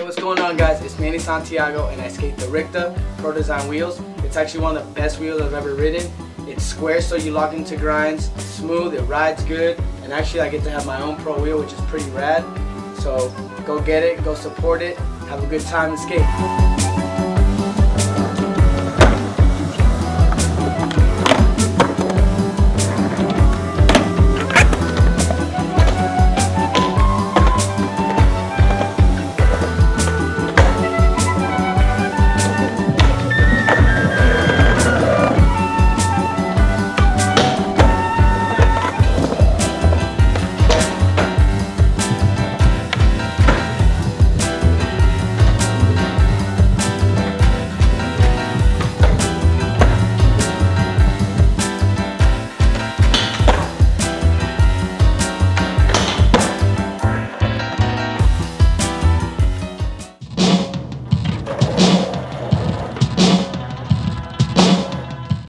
what's going on, guys? It's Manny Santiago and I skate the Ricta Pro Design wheels. It's actually one of the best wheels I've ever ridden. It's square so you lock into grinds, smooth, it rides good, and actually I get to have my own pro wheel, which is pretty rad. So go get it, go support it, have a good time and skate.